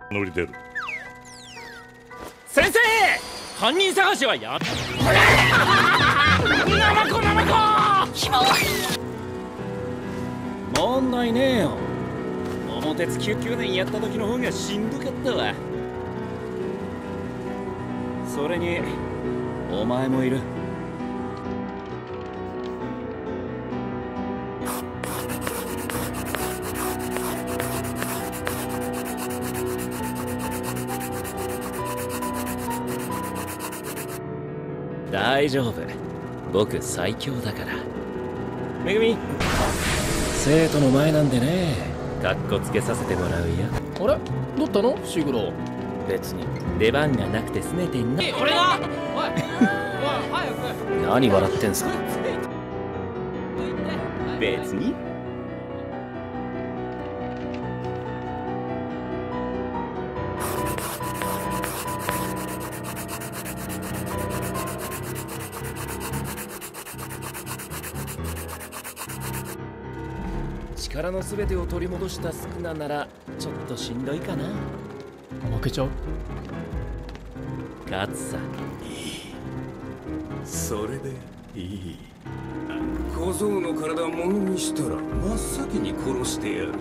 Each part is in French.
乗り出る。 先生、犯人探しはやナマコナマコひも問題ねえよ。桃鉄99年やった時の方がしんどかったわ。それにお前もいる。大丈夫、僕最強だから。めぐみ、生徒の前なんでね、かっこつけさせてもらうよ。 あれどったのシグロ？ 別に出番がなくて拗ねてんな。 俺がおい早く。 何笑ってんすか。別に力の全てを取り戻したスクナならちょっとしんどいかな。 負けちゃう？ 勝つさ。 それでいい。小僧の体を物にしたら真っ先に殺してやる。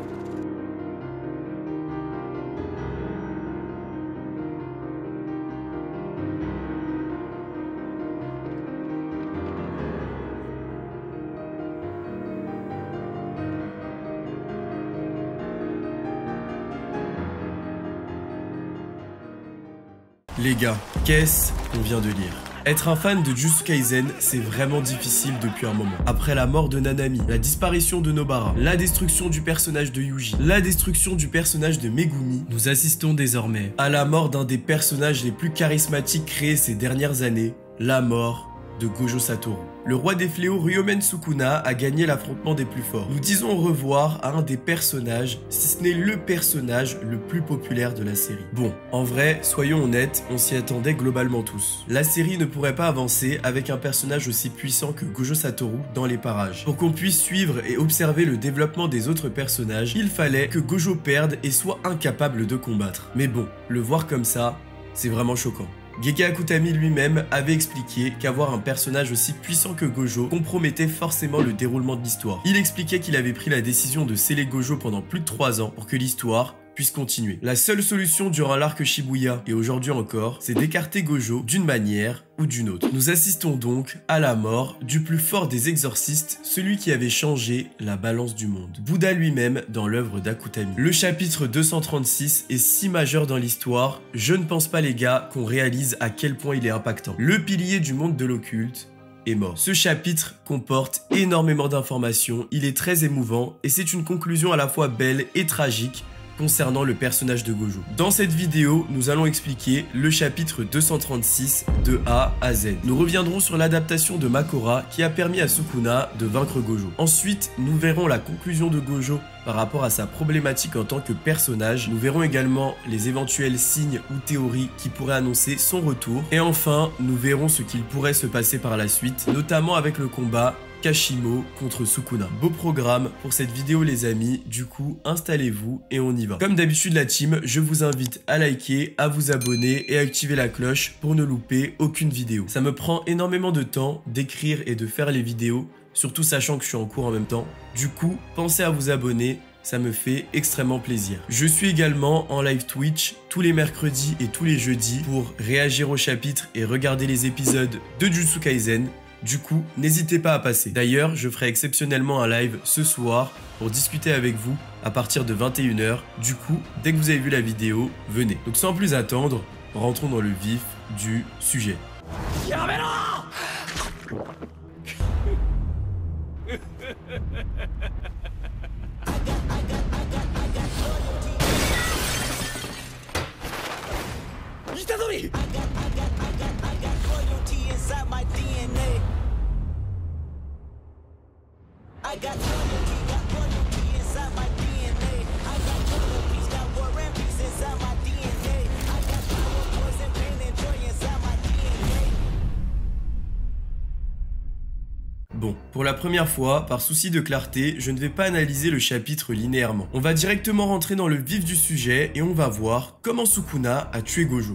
Les gars, qu'est-ce qu'on vient de lire? Être un fan de Jujutsu Kaisen, c'est vraiment difficile depuis un moment. Après la mort de Nanami, la disparition de Nobara, la destruction du personnage de Yuji, la destruction du personnage de Megumi, nous assistons désormais à la mort d'un des personnages les plus charismatiques créés ces dernières années, la mort de Gojo Satoru. Le roi des fléaux Ryomen Sukuna a gagné l'affrontement des plus forts. Nous disons au revoir à un des personnages, si ce n'est le personnage le plus populaire de la série. Bon, en vrai, soyons honnêtes, on s'y attendait globalement tous. La série ne pourrait pas avancer avec un personnage aussi puissant que Gojo Satoru dans les parages. Pour qu'on puisse suivre et observer le développement des autres personnages, il fallait que Gojo perde et soit incapable de combattre. Mais bon, le voir comme ça, c'est vraiment choquant. Gege Akutami lui-même avait expliqué qu'avoir un personnage aussi puissant que Gojo compromettait forcément le déroulement de l'histoire. Il expliquait qu'il avait pris la décision de sceller Gojo pendant plus de 3 ans pour que l'histoire puisse continuer. La seule solution durant l'arc Shibuya et aujourd'hui encore, c'est d'écarter Gojo d'une manière ou d'une autre. Nous assistons donc à la mort du plus fort des exorcistes, celui qui avait changé la balance du monde. Bouddha lui-même dans l'œuvre d'Akutami. Le chapitre 236 est si majeur dans l'histoire, je ne pense pas les gars qu'on réalise à quel point il est impactant. Le pilier du monde de l'occulte est mort. Ce chapitre comporte énormément d'informations, il est très émouvant et c'est une conclusion à la fois belle et tragique concernant le personnage de Gojo. Dans cette vidéo, nous allons expliquer le chapitre 236 de A à Z. Nous reviendrons sur l'adaptation de Makora qui a permis à Sukuna de vaincre Gojo. Ensuite, nous verrons la conclusion de Gojo par rapport à sa problématique en tant que personnage. Nous verrons également les éventuels signes ou théories qui pourraient annoncer son retour. Et enfin, nous verrons ce qu'il pourrait se passer par la suite, notamment avec le combat Kashimo contre Sukuna. Beau programme pour cette vidéo les amis, du coup installez-vous et on y va. Comme d'habitude la team, je vous invite à liker, à vous abonner et à activer la cloche pour ne louper aucune vidéo. Ça me prend énormément de temps d'écrire et de faire les vidéos, surtout sachant que je suis en cours en même temps. Du coup, pensez à vous abonner, ça me fait extrêmement plaisir. Je suis également en live Twitch tous les mercredis et tous les jeudis pour réagir au chapitre et regarder les épisodes de Jujutsu Kaisen. Du coup, n'hésitez pas à passer. D'ailleurs, je ferai exceptionnellement un live ce soir pour discuter avec vous à partir de 21 h. Du coup, dès que vous avez vu la vidéo, venez. Donc sans plus attendre, rentrons dans le vif du sujet. Bon, Pour la première fois, par souci de clarté, je ne vais pas analyser le chapitre linéairement. On va directement rentrer dans le vif du sujet et on va voir comment Sukuna a tué Gojo.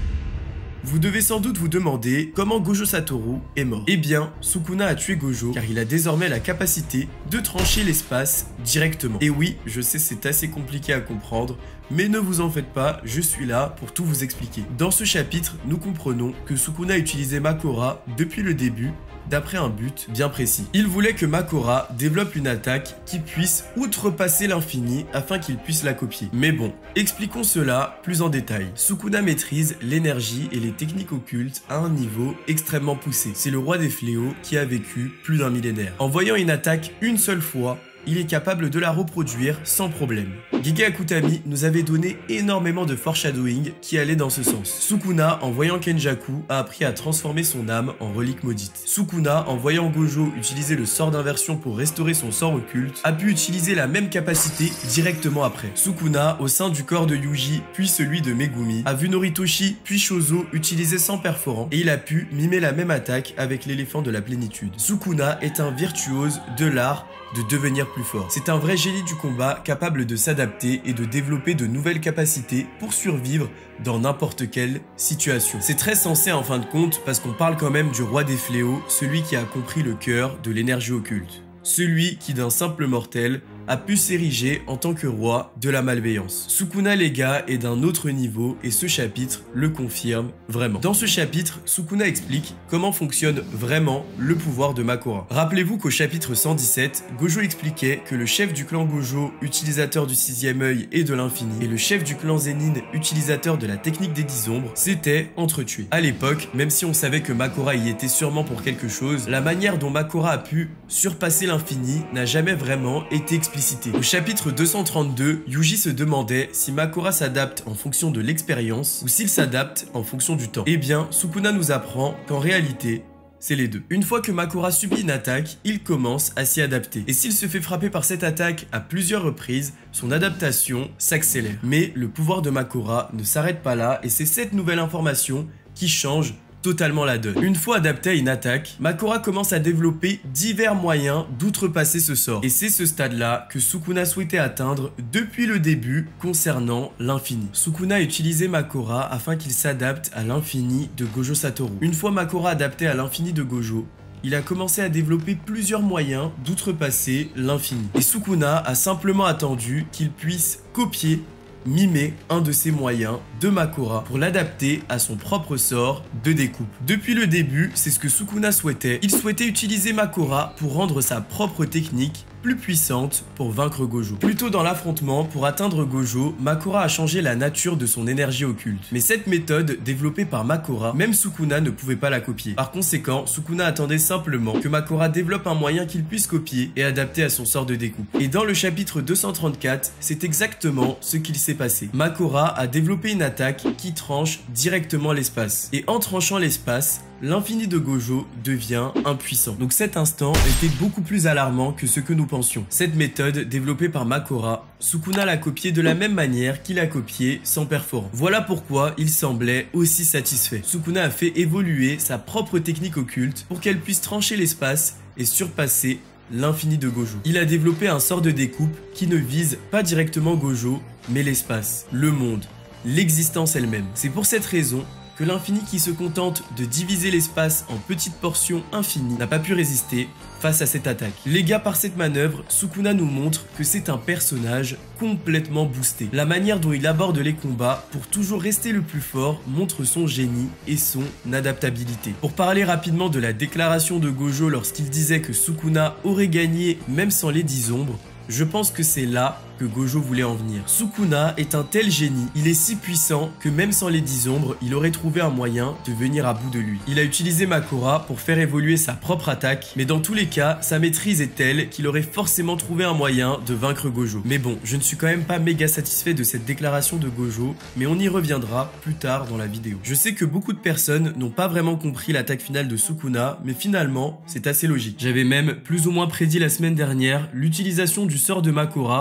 Vous devez sans doute vous demander comment Gojo Satoru est mort. Eh bien, Sukuna a tué Gojo car il a désormais la capacité de trancher l'espace directement. Et oui, je sais c'est assez compliqué à comprendre, mais ne vous en faites pas, je suis là pour tout vous expliquer. Dans ce chapitre, nous comprenons que Sukuna utilisait Makora depuis le début, d'après un but bien précis. Il voulait que Makora développe une attaque qui puisse outrepasser l'infini afin qu'il puisse la copier. Mais bon, expliquons cela plus en détail. Sukuna maîtrise l'énergie et les techniques occultes à un niveau extrêmement poussé. C'est le roi des fléaux qui a vécu plus d'un millénaire. En voyant une attaque une seule fois, il est capable de la reproduire sans problème. Gege Akutami nous avait donné énormément de foreshadowing qui allait dans ce sens. Sukuna, en voyant Kenjaku, a appris à transformer son âme en relique maudite. Sukuna, en voyant Gojo utiliser le sort d'inversion pour restaurer son sort occulte, a pu utiliser la même capacité directement après. Sukuna, au sein du corps de Yuji, puis celui de Megumi, a vu Noritoshi puis Shozo utiliser sans perforant et il a pu mimer la même attaque avec l'éléphant de la plénitude. Sukuna est un virtuose de l'art de devenir plus fort. C'est un vrai génie du combat capable de s'adapter et de développer de nouvelles capacités pour survivre dans n'importe quelle situation. C'est très sensé en fin de compte parce qu'on parle quand même du roi des fléaux, celui qui a compris le cœur de l'énergie occulte. Celui qui d'un simple mortel a pu s'ériger en tant que roi de la malveillance. Sukuna les gars est d'un autre niveau et ce chapitre le confirme vraiment. Dans ce chapitre, Sukuna explique comment fonctionne vraiment le pouvoir de Makora. Rappelez-vous qu'au chapitre 117, Gojo expliquait que le chef du clan Gojo, utilisateur du sixième œil et de l'infini, et le chef du clan Zenin, utilisateur de la technique des 10 ombres, s'étaient entretués. À l'époque, même si on savait que Makora y était sûrement pour quelque chose, la manière dont Makora a pu surpasser l'infini n'a jamais vraiment été explicitée. Au chapitre 232, Yuji se demandait si Makora s'adapte en fonction de l'expérience ou s'il s'adapte en fonction du temps. Eh bien, Sukuna nous apprend qu'en réalité, c'est les deux. Une fois que Makora subit une attaque, il commence à s'y adapter. Et s'il se fait frapper par cette attaque à plusieurs reprises, son adaptation s'accélère. Mais le pouvoir de Makora ne s'arrête pas là et c'est cette nouvelle information qui change totalement la donne. Une fois adapté à une attaque, Makora commence à développer divers moyens d'outrepasser ce sort. Et c'est ce stade-là que Sukuna souhaitait atteindre depuis le début concernant l'infini. Sukuna a utilisé Makora afin qu'il s'adapte à l'infini de Gojo Satoru. Une fois Makora adapté à l'infini de Gojo, il a commencé à développer plusieurs moyens d'outrepasser l'infini. Et Sukuna a simplement attendu qu'il puisse copier, mimer un de ses moyens de Makora pour l'adapter à son propre sort de découpe. Depuis le début, c'est ce que Sukuna souhaitait. Il souhaitait utiliser Makora pour rendre sa propre technique plus puissante pour vaincre Gojo. Plus tôt dans l'affrontement, pour atteindre Gojo, Makora a changé la nature de son énergie occulte. Mais cette méthode, développée par Makora, même Sukuna ne pouvait pas la copier. Par conséquent, Sukuna attendait simplement que Makora développe un moyen qu'il puisse copier et adapter à son sort de découpe. Et dans le chapitre 234, c'est exactement ce qu'il s'est passé. Makora a développé une attaque qui tranche directement l'espace. Et en tranchant l'espace, l'infini de Gojo devient impuissant. Donc cet instant était beaucoup plus alarmant que ce que nous pensions. Cette méthode, développée par Makora, Sukuna l'a copiée de la même manière qu'il a copié sans perforant. Voilà pourquoi il semblait aussi satisfait. Sukuna a fait évoluer sa propre technique occulte pour qu'elle puisse trancher l'espace et surpasser l'infini de Gojo. Il a développé un sort de découpe qui ne vise pas directement Gojo, mais l'espace, le monde, l'existence elle-même. C'est pour cette raison que l'infini qui se contente de diviser l'espace en petites portions infinies n'a pas pu résister face à cette attaque. Les gars, par cette manœuvre, Sukuna nous montre que c'est un personnage complètement boosté. La manière dont il aborde les combats pour toujours rester le plus fort montre son génie et son adaptabilité. Pour parler rapidement de la déclaration de Gojo lorsqu'il disait que Sukuna aurait gagné même sans les 10 ombres, je pense que c'est là que Gojo voulait en venir. Sukuna est un tel génie, il est si puissant que même sans les 10 ombres, il aurait trouvé un moyen de venir à bout de lui. Il a utilisé Makora pour faire évoluer sa propre attaque, mais dans tous les cas, sa maîtrise est telle qu'il aurait forcément trouvé un moyen de vaincre Gojo. Mais bon, je ne suis quand même pas méga satisfait de cette déclaration de Gojo, mais on y reviendra plus tard dans la vidéo. Je sais que beaucoup de personnes n'ont pas vraiment compris l'attaque finale de Sukuna, mais finalement, c'est assez logique. J'avais même plus ou moins prédit la semaine dernière l'utilisation du sort de Makora par Sukuna.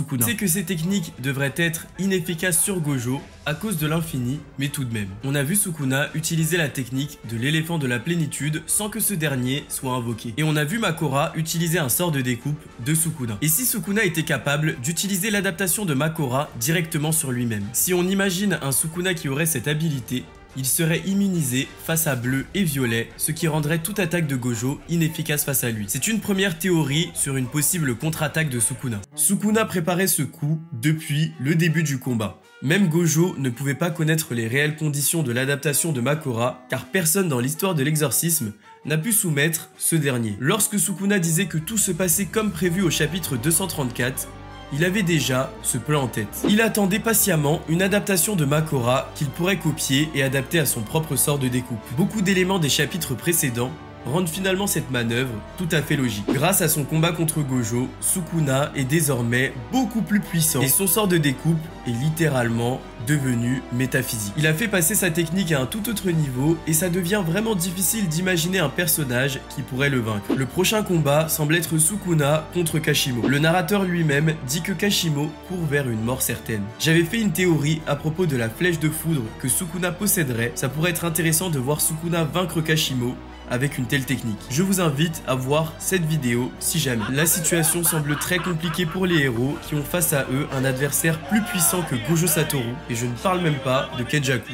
Sukuna. C'est que ces techniques devraient être inefficaces sur Gojo à cause de l'infini, mais tout de même. On a vu Sukuna utiliser la technique de l'éléphant de la plénitude sans que ce dernier soit invoqué. Et on a vu Makora utiliser un sort de découpe de Sukuna. Et si Sukuna était capable d'utiliser l'adaptation de Makora directement sur lui-même? Si on imagine un Sukuna qui aurait cette habilité, il serait immunisé face à bleu et violet, ce qui rendrait toute attaque de Gojo inefficace face à lui. C'est une première théorie sur une possible contre-attaque de Sukuna. Sukuna préparait ce coup depuis le début du combat. Même Gojo ne pouvait pas connaître les réelles conditions de l'adaptation de Makora, car personne dans l'histoire de l'exorcisme n'a pu soumettre ce dernier. Lorsque Sukuna disait que tout se passait comme prévu au chapitre 234, il avait déjà ce plan en tête. Il attendait patiemment une adaptation de Makora qu'il pourrait copier et adapter à son propre sort de découpe. Beaucoup d'éléments des chapitres précédents rendent finalement cette manœuvre tout à fait logique. Grâce à son combat contre Gojo, Sukuna est désormais beaucoup plus puissant et son sort de découpe est littéralement devenu métaphysique. Il a fait passer sa technique à un tout autre niveau et ça devient vraiment difficile d'imaginer un personnage qui pourrait le vaincre. Le prochain combat semble être Sukuna contre Kashimo. Le narrateur lui-même dit que Kashimo court vers une mort certaine. J'avais fait une théorie à propos de la flèche de foudre que Sukuna posséderait. Ça pourrait être intéressant de voir Sukuna vaincre Kashimo avec une telle technique. Je vous invite à voir cette vidéo si jamais. La situation semble très compliquée pour les héros qui ont face à eux un adversaire plus puissant que Gojo Satoru et je ne parle même pas de Kenjaku.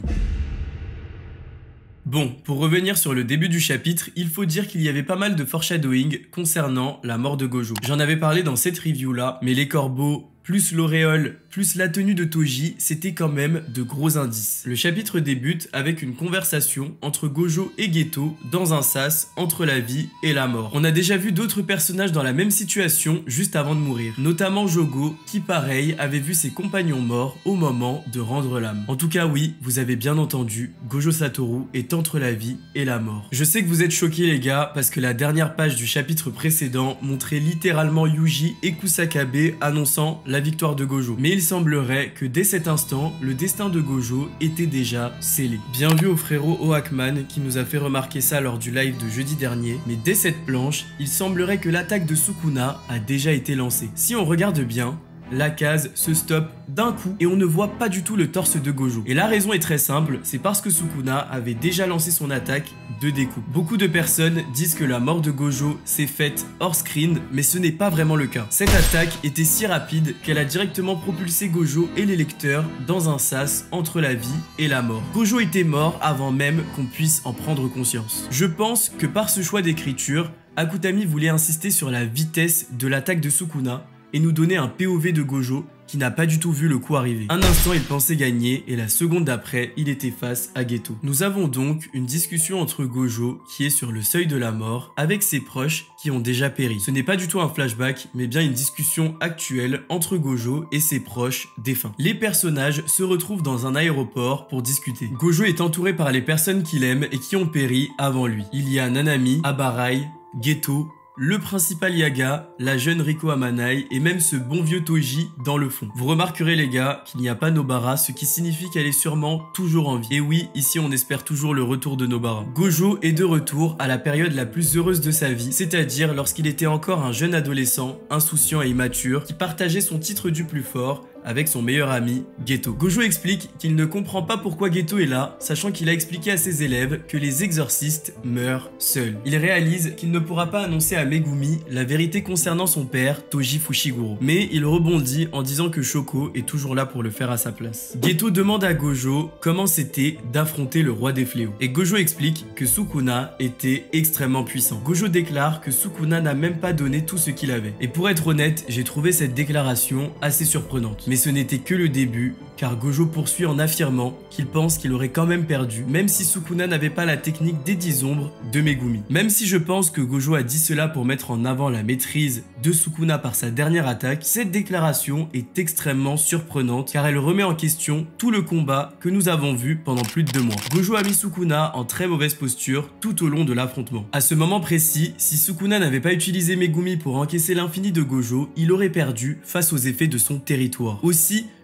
Bon, pour revenir sur le début du chapitre, il faut dire qu'il y avait pas mal de foreshadowing concernant la mort de Gojo. J'en avais parlé dans cette review là, mais les corbeaux, plus l'auréole, plus la tenue de Toji, c'était quand même de gros indices. Le chapitre débute avec une conversation entre Gojo et Geto dans un sas entre la vie et la mort. On a déjà vu d'autres personnages dans la même situation juste avant de mourir, notamment Jogo qui pareil avait vu ses compagnons morts au moment de rendre l'âme. En tout cas oui, vous avez bien entendu, Gojo Satoru est entre la vie et la mort. Je sais que vous êtes choqués les gars parce que la dernière page du chapitre précédent montrait littéralement Yuji et Kusakabe annonçant la victoire de Gojo. Mais il semblerait que dès cet instant, le destin de Gojo était déjà scellé. Bien vu au frérot Oakman qui nous a fait remarquer ça lors du live de jeudi dernier, mais dès cette planche, il semblerait que l'attaque de Sukuna a déjà été lancée. Si on regarde bien, la case se stoppe d'un coup et on ne voit pas du tout le torse de Gojo. Et la raison est très simple, c'est parce que Sukuna avait déjà lancé son attaque de découpe. Beaucoup de personnes disent que la mort de Gojo s'est faite hors screen, mais ce n'est pas vraiment le cas. Cette attaque était si rapide qu'elle a directement propulsé Gojo et les lecteurs dans un sas entre la vie et la mort. Gojo était mort avant même qu'on puisse en prendre conscience. Je pense que par ce choix d'écriture, Akutami voulait insister sur la vitesse de l'attaque de Sukuna et nous donner un POV de Gojo qui n'a pas du tout vu le coup arriver. Un instant, il pensait gagner et la seconde d'après, il était face à Geto. Nous avons donc une discussion entre Gojo qui est sur le seuil de la mort avec ses proches qui ont déjà péri. Ce n'est pas du tout un flashback, mais bien une discussion actuelle entre Gojo et ses proches défunts. Les personnages se retrouvent dans un aéroport pour discuter. Gojo est entouré par les personnes qu'il aime et qui ont péri avant lui. Il y a Nanami, Abarai, Geto, le principal Yaga, la jeune Riko Amanai et même ce bon vieux Toji dans le fond. Vous remarquerez les gars qu'il n'y a pas Nobara, ce qui signifie qu'elle est sûrement toujours en vie. Et oui, ici on espère toujours le retour de Nobara. Gojo est de retour à la période la plus heureuse de sa vie, c'est-à-dire lorsqu'il était encore un jeune adolescent, insouciant et immature, qui partageait son titre du plus fort avec son meilleur ami, Geto. Gojo explique qu'il ne comprend pas pourquoi Geto est là, sachant qu'il a expliqué à ses élèves que les exorcistes meurent seuls. Il réalise qu'il ne pourra pas annoncer à Megumi la vérité concernant son père, Toji Fushiguro. Mais il rebondit en disant que Shoko est toujours là pour le faire à sa place. Geto demande à Gojo comment c'était d'affronter le roi des fléaux. Et Gojo explique que Sukuna était extrêmement puissant. Gojo déclare que Sukuna n'a même pas donné tout ce qu'il avait. Et pour être honnête, j'ai trouvé cette déclaration assez surprenante. Mais ce n'était que le début, car Gojo poursuit en affirmant qu'il pense qu'il aurait quand même perdu, même si Sukuna n'avait pas la technique des 10 ombres de Megumi. Même si je pense que Gojo a dit cela pour mettre en avant la maîtrise de Sukuna par sa dernière attaque, cette déclaration est extrêmement surprenante, car elle remet en question tout le combat que nous avons vu pendant plus de 2 mois. Gojo a mis Sukuna en très mauvaise posture tout au long de l'affrontement. À ce moment précis, si Sukuna n'avait pas utilisé Megumi pour encaisser l'infini de Gojo, il aurait perdu face aux effets de son territoire. Aussi,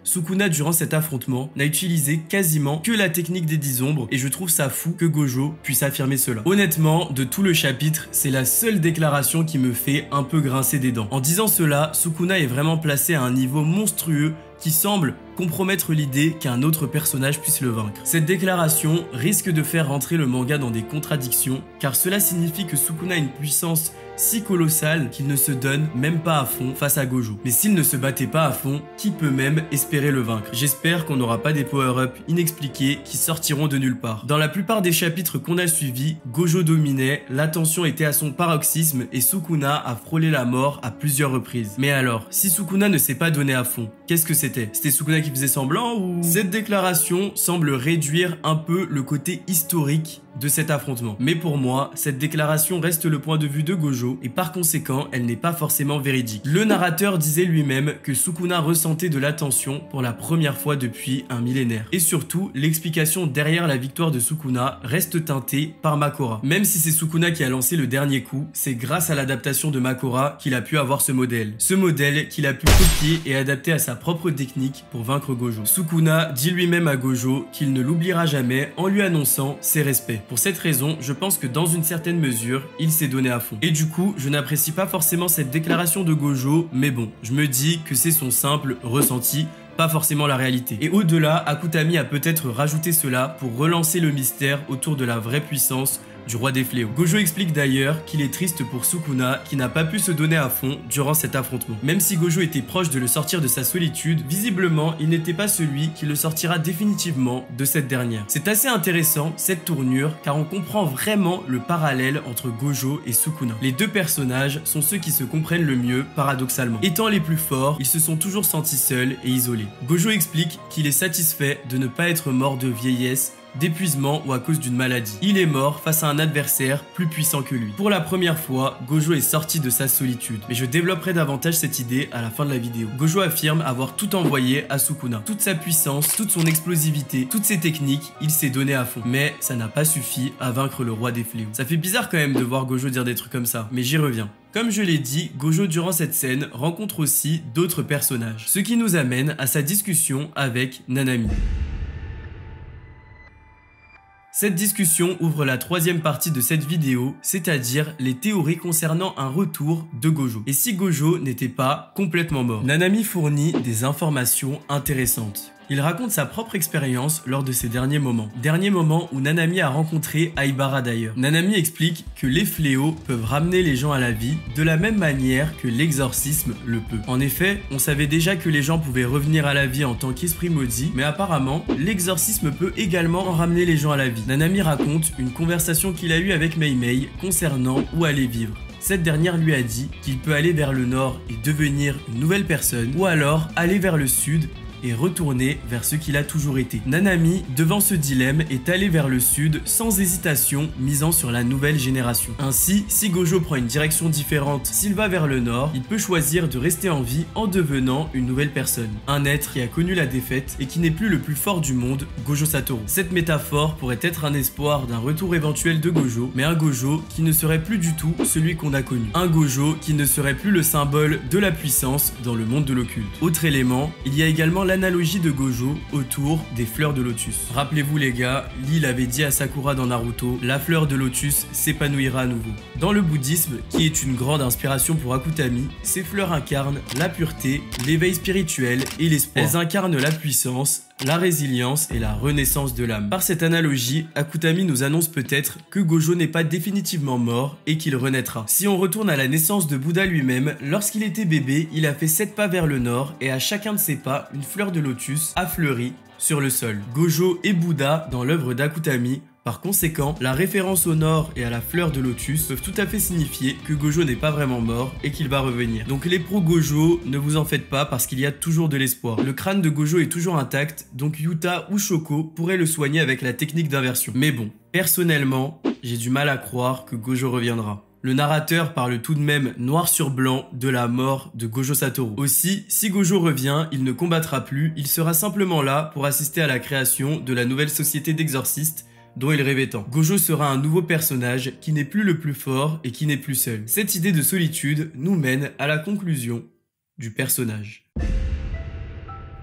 Sukuna durant cet affrontement n'a utilisé quasiment que la technique des 10 ombres et je trouve ça fou que Gojo puisse affirmer cela. Honnêtement, de tout le chapitre, c'est la seule déclaration qui me fait un peu grincer des dents. En disant cela, Sukuna est vraiment placé à un niveau monstrueux qui semble compromettre l'idée qu'un autre personnage puisse le vaincre. Cette déclaration risque de faire rentrer le manga dans des contradictions, car cela signifie que Sukuna a une puissance si colossale qu'il ne se donne même pas à fond face à Gojo. Mais s'il ne se battait pas à fond, qui peut même espérer le vaincre? J'espère qu'on n'aura pas des power-ups inexpliqués qui sortiront de nulle part. Dans la plupart des chapitres qu'on a suivis, Gojo dominait, la tension était à son paroxysme et Sukuna a frôlé la mort à plusieurs reprises. Mais alors, si Sukuna ne s'est pas donné à fond, qu'est-ce que c'était? C'était Sukuna qui faisait semblant ou... Cette déclaration semble réduire un peu le côté historique de cet affrontement. Mais pour moi, cette déclaration reste le point de vue de Gojo et par conséquent, elle n'est pas forcément véridique. Le narrateur disait lui-même que Sukuna ressentait de la tension pour la première fois depuis un millénaire. Et surtout, l'explication derrière la victoire de Sukuna reste teintée par Makora. Même si c'est Sukuna qui a lancé le dernier coup, c'est grâce à l'adaptation de Makora qu'il a pu avoir ce modèle. Ce modèle qu'il a pu copier et adapter à sa propre technique pour vaincre Gojo. Sukuna dit lui-même à Gojo qu'il ne l'oubliera jamais en lui annonçant ses respects. Pour cette raison, je pense que dans une certaine mesure, il s'est donné à fond. Et du coup, je n'apprécie pas forcément cette déclaration de Gojo, mais bon, je me dis que c'est son simple ressenti, pas forcément la réalité. Et au-delà, Akutami a peut-être rajouté cela pour relancer le mystère autour de la vraie puissance du roi des fléaux. Gojo explique d'ailleurs qu'il est triste pour Sukuna qui n'a pas pu se donner à fond durant cet affrontement. Même si Gojo était proche de le sortir de sa solitude, visiblement il n'était pas celui qui le sortira définitivement de cette dernière. C'est assez intéressant cette tournure car on comprend vraiment le parallèle entre Gojo et Sukuna. Les deux personnages sont ceux qui se comprennent le mieux paradoxalement. Étant les plus forts, ils se sont toujours sentis seuls et isolés. Gojo explique qu'il est satisfait de ne pas être mort de vieillesse, d'épuisement ou à cause d'une maladie. Il est mort face à un adversaire plus puissant que lui. Pour la première fois, Gojo est sorti de sa solitude. Mais je développerai davantage cette idée à la fin de la vidéo. Gojo affirme avoir tout envoyé à Sukuna. Toute sa puissance, toute son explosivité, toutes ses techniques, il s'est donné à fond. Mais ça n'a pas suffi à vaincre le roi des fléaux. Ça fait bizarre quand même de voir Gojo dire des trucs comme ça, mais j'y reviens. Comme je l'ai dit, Gojo durant cette scène rencontre aussi d'autres personnages. Ce qui nous amène à sa discussion avec Nanami. Cette discussion ouvre la troisième partie de cette vidéo, c'est-à-dire les théories concernant un retour de Gojo. Et si Gojo n'était pas complètement mort? Nanami fournit des informations intéressantes. Il raconte sa propre expérience lors de ses derniers moments. Dernier moment où Nanami a rencontré Aibara d'ailleurs. Nanami explique que les fléaux peuvent ramener les gens à la vie de la même manière que l'exorcisme le peut. En effet, on savait déjà que les gens pouvaient revenir à la vie en tant qu'esprit maudit, mais apparemment, l'exorcisme peut également en ramener les gens à la vie. Nanami raconte une conversation qu'il a eue avec Mei Mei concernant où aller vivre. Cette dernière lui a dit qu'il peut aller vers le nord et devenir une nouvelle personne, ou alors aller vers le sud et retourner vers ce qu'il a toujours été. Nanami, devant ce dilemme, est allé vers le sud sans hésitation, misant sur la nouvelle génération. Ainsi, si Gojo prend une direction différente, s'il va vers le nord, il peut choisir de rester en vie en devenant une nouvelle personne. Un être qui a connu la défaite et qui n'est plus le plus fort du monde, Gojo Satoru. Cette métaphore pourrait être un espoir d'un retour éventuel de Gojo, mais un Gojo qui ne serait plus du tout celui qu'on a connu. Un Gojo qui ne serait plus le symbole de la puissance dans le monde de l'occulte. Autre élément, il y a également l'analogie de Gojo autour des fleurs de lotus. Rappelez-vous les gars, Lee avait dit à Sakura dans Naruto, la fleur de lotus s'épanouira à nouveau. Dans le bouddhisme, qui est une grande inspiration pour Akutami, ces fleurs incarnent la pureté, l'éveil spirituel et l'espoir. Elles incarnent la puissance, la résilience et la renaissance de l'âme. Par cette analogie, Akutami nous annonce peut-être que Gojo n'est pas définitivement mort et qu'il renaîtra. Si on retourne à la naissance de Bouddha lui-même, lorsqu'il était bébé, il a fait 7 pas vers le nord et à chacun de ses pas, une fleur de lotus a fleuri sur le sol. Gojo et Bouddha dans l'œuvre d'Akutami. Par conséquent, la référence au nord et à la fleur de lotus peuvent tout à fait signifier que Gojo n'est pas vraiment mort et qu'il va revenir. Donc les pro-Gojo, ne vous en faites pas parce qu'il y a toujours de l'espoir. Le crâne de Gojo est toujours intact, donc Yuta ou Shoko pourraient le soigner avec la technique d'inversion. Mais bon, personnellement, j'ai du mal à croire que Gojo reviendra. Le narrateur parle tout de même noir sur blanc de la mort de Gojo Satoru. Aussi, si Gojo revient, il ne combattra plus, il sera simplement là pour assister à la création de la nouvelle société d'exorcistes dont il rêvait tant. Gojo sera un nouveau personnage qui n'est plus le plus fort et qui n'est plus seul. Cette idée de solitude nous mène à la conclusion du personnage.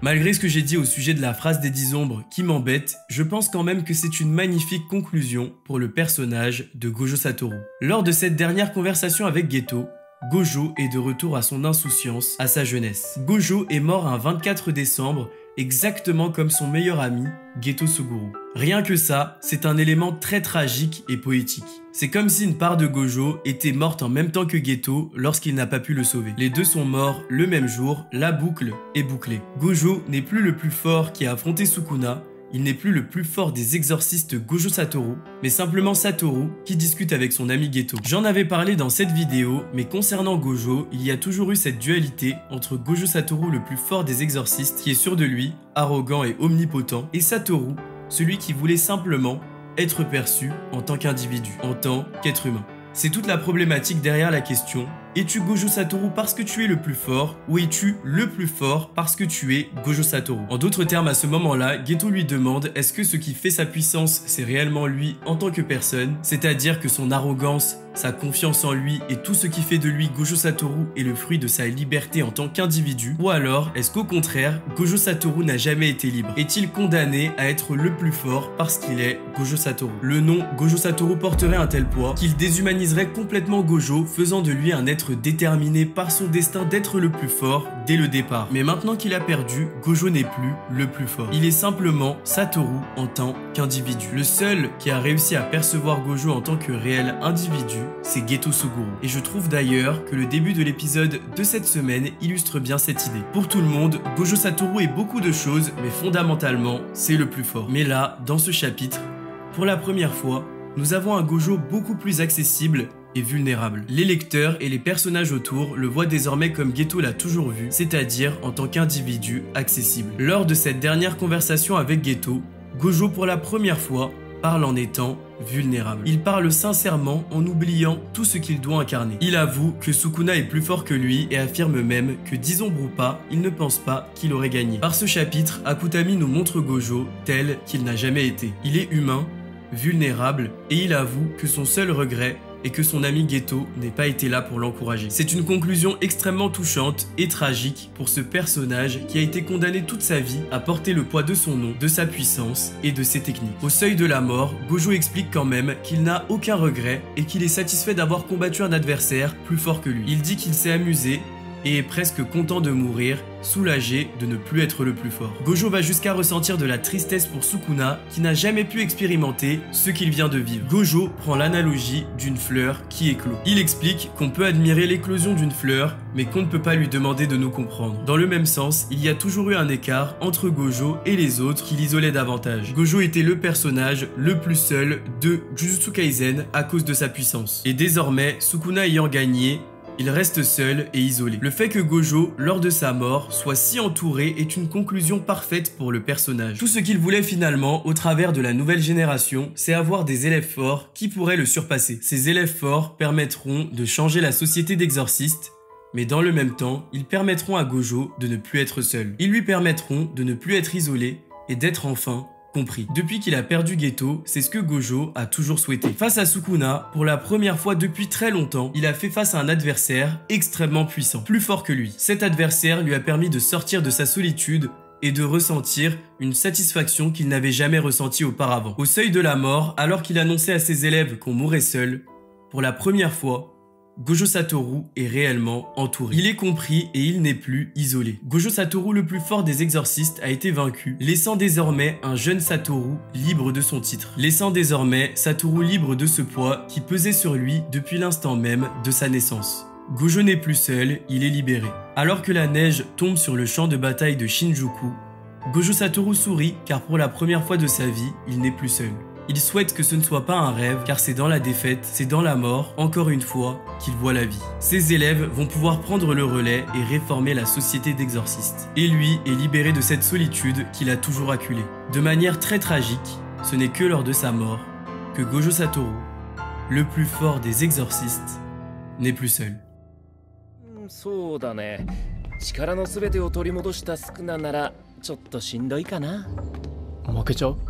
Malgré ce que j'ai dit au sujet de la phrase des 10 ombres qui m'embête, je pense quand même que c'est une magnifique conclusion pour le personnage de Gojo Satoru. Lors de cette dernière conversation avec Geto, Gojo est de retour à son insouciance, à sa jeunesse. Gojo est mort un 24 décembre, exactement comme son meilleur ami, Geto Suguru. Rien que ça, c'est un élément très tragique et poétique. C'est comme si une part de Gojo était morte en même temps que Geto lorsqu'il n'a pas pu le sauver. Les deux sont morts le même jour, la boucle est bouclée. Gojo n'est plus le plus fort qui a affronté Sukuna, il n'est plus le plus fort des exorcistes Gojo Satoru, mais simplement Satoru qui discute avec son ami Geto. J'en avais parlé dans cette vidéo, mais concernant Gojo, il y a toujours eu cette dualité entre Gojo Satoru le plus fort des exorcistes, qui est sûr de lui, arrogant et omnipotent, et Satoru, celui qui voulait simplement être perçu en tant qu'individu, en tant qu'être humain. C'est toute la problématique derrière la question: es-tu Gojo Satoru parce que tu es le plus fort, ou es-tu le plus fort parce que tu es Gojo Satoru? En d'autres termes, à ce moment-là, Geto lui demande est-ce que ce qui fait sa puissance, c'est réellement lui en tant que personne, c'est-à-dire que son arrogance, sa confiance en lui et tout ce qui fait de lui Gojo Satoru est le fruit de sa liberté en tant qu'individu, ou alors est-ce qu'au contraire, Gojo Satoru n'a jamais été libre? Est-il condamné à être le plus fort parce qu'il est Gojo Satoru? Le nom Gojo Satoru porterait un tel poids qu'il déshumaniserait complètement Gojo, faisant de lui un être déterminé par son destin d'être le plus fort dès le départ. Mais maintenant qu'il a perdu, Gojo n'est plus le plus fort. Il est simplement Satoru en tant qu'individu. Le seul qui a réussi à percevoir Gojo en tant que réel individu, c'est Geto Suguru. Et je trouve d'ailleurs que le début de l'épisode de cette semaine illustre bien cette idée. Pour tout le monde, Gojo Satoru est beaucoup de choses, mais fondamentalement, c'est le plus fort. Mais là, dans ce chapitre, pour la première fois, nous avons un Gojo beaucoup plus accessible et vulnérable. Les lecteurs et les personnages autour le voient désormais comme Geto l'a toujours vu, c'est-à-dire en tant qu'individu accessible. Lors de cette dernière conversation avec Geto, Gojo pour la première fois parle en étant vulnérable. Il parle sincèrement en oubliant tout ce qu'il doit incarner. Il avoue que Sukuna est plus fort que lui et affirme même que 10 ombres ou pas, il ne pense pas qu'il aurait gagné. Par ce chapitre, Akutami nous montre Gojo tel qu'il n'a jamais été. Il est humain, vulnérable et il avoue que son seul regret et que son ami Geto n'ait pas été là pour l'encourager. C'est une conclusion extrêmement touchante et tragique pour ce personnage qui a été condamné toute sa vie à porter le poids de son nom, de sa puissance et de ses techniques. Au seuil de la mort, Gojo explique quand même qu'il n'a aucun regret et qu'il est satisfait d'avoir combattu un adversaire plus fort que lui. Il dit qu'il s'est amusé et est presque content de mourir, soulagé de ne plus être le plus fort. Gojo va jusqu'à ressentir de la tristesse pour Sukuna, qui n'a jamais pu expérimenter ce qu'il vient de vivre. Gojo prend l'analogie d'une fleur qui éclot. Il explique qu'on peut admirer l'éclosion d'une fleur, mais qu'on ne peut pas lui demander de nous comprendre. Dans le même sens, il y a toujours eu un écart entre Gojo et les autres qui l'isolait davantage. Gojo était le personnage le plus seul de Jujutsu Kaisen à cause de sa puissance. Et désormais, Sukuna ayant gagné, il reste seul et isolé. Le fait que Gojo, lors de sa mort, soit si entouré est une conclusion parfaite pour le personnage. Tout ce qu'il voulait finalement, au travers de la nouvelle génération, c'est avoir des élèves forts qui pourraient le surpasser. Ces élèves forts permettront de changer la société d'exorcistes, mais dans le même temps, ils permettront à Gojo de ne plus être seul. Ils lui permettront de ne plus être isolé et d'être enfin compris. Depuis qu'il a perdu Geto, c'est ce que Gojo a toujours souhaité. Face à Sukuna, pour la première fois depuis très longtemps, il a fait face à un adversaire extrêmement puissant, plus fort que lui. Cet adversaire lui a permis de sortir de sa solitude et de ressentir une satisfaction qu'il n'avait jamais ressentie auparavant. Au seuil de la mort, alors qu'il annonçait à ses élèves qu'on mourrait seul, pour la première fois, Gojo Satoru est réellement entouré. Il est compris et il n'est plus isolé. Gojo Satoru, le plus fort des exorcistes, a été vaincu, laissant désormais un jeune Satoru libre de son titre. Laissant désormais Satoru libre de ce poids qui pesait sur lui depuis l'instant même de sa naissance. Gojo n'est plus seul, il est libéré. Alors que la neige tombe sur le champ de bataille de Shinjuku, Gojo Satoru sourit car pour la première fois de sa vie, il n'est plus seul. Il souhaite que ce ne soit pas un rêve, car c'est dans la défaite, c'est dans la mort, encore une fois, qu'il voit la vie. Ses élèves vont pouvoir prendre le relais et réformer la société d'exorcistes. Et lui est libéré de cette solitude qu'il a toujours acculée. De manière très tragique, ce n'est que lors de sa mort que Gojo Satoru, le plus fort des exorcistes, n'est plus seul. そうだね。力のすべてを取り戻したスクナならちょっとしんどいかな。 負けちゃう？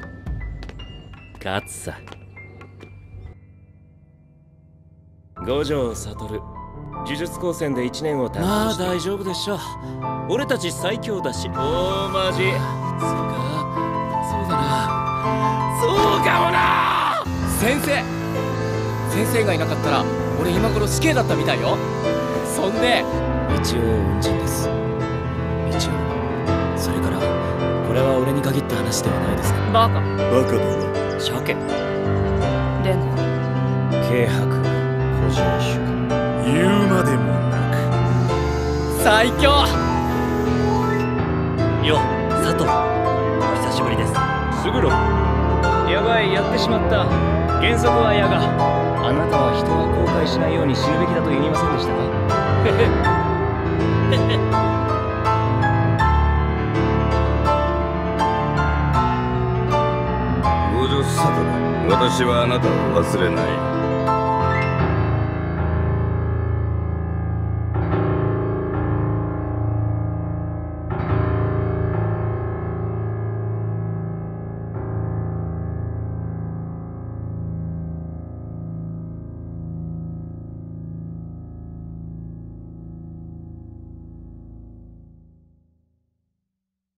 勝つさ。五条悟、 呪術高専で1年を担当して。まあ大丈夫でしょう。俺たち最強だし。おーマジ。そうか、そうだな。そうかもな。 先生がいなかったら俺今頃死刑だったみたいよ。そんで一応恩人です。一応。それからこれは俺に限った話ではないですか。 バカバカだな。 鮭。 でも軽薄、個人主義。 言うまでもなく最強。 よ、佐藤。お久しぶりです。スグロ。やばい、やってしまった。原則は矢が。あなたは人が後悔しないように死ぬべきだと言いませんでしたか。へへ。 ゴジョ佐藤、私はあなたを忘れない。